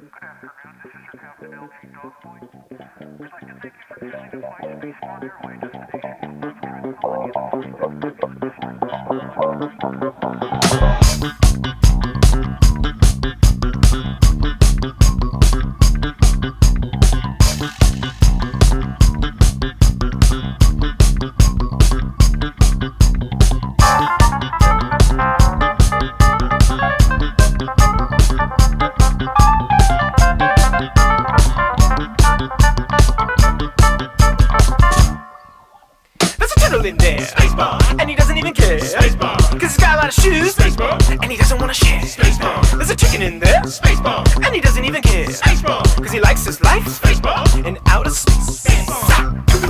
In there, Spacebar, and he doesn't even care, Spacebar, cause he's got a lot of shoes, Spacebar, and he doesn't wanna share, Spacebar. There's a chicken in there, Spacebar, and he doesn't even care, Spacebar, cause he likes his life, Spacebar, in outer space, Spacebar.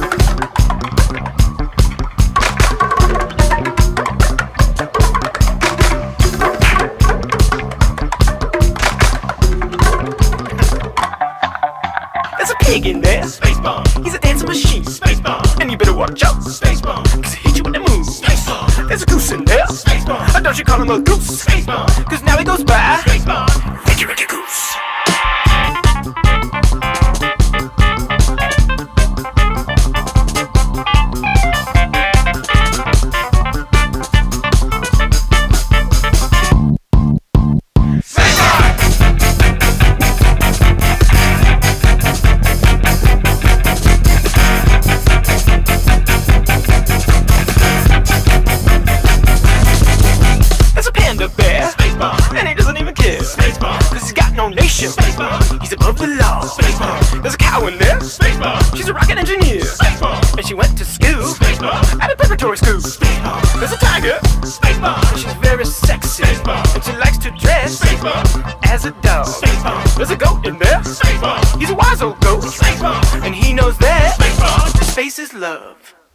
There's a pig in there, Spacebar, he's a dancing machine, Spacebar, and you better watch out, Spacebar, cause he hit you with the move, Spacebar. There's a goose in there, Spacebar, don't you call him a goose, Spacebar, cause now he goes by, Spacebar, Ricky Ricky Goose. And he doesn't even care, Spacebar, cause he's got no nation, Spacebar, he's above the law, Spacebar. There's a cow in there, Spacebar, she's a rocket engineer, Spacebar, and she went to school, Spacebar, at a preparatory school, Spacebar. There's a tiger, Spacebar, and she's very sexy, Spacebar, and she likes to dress, Spacebar, as a dog, Spacebar. There's a goat in there, Spacebar, he's a wise old goat, Spacebar, and he knows that, Spacebar, space is love.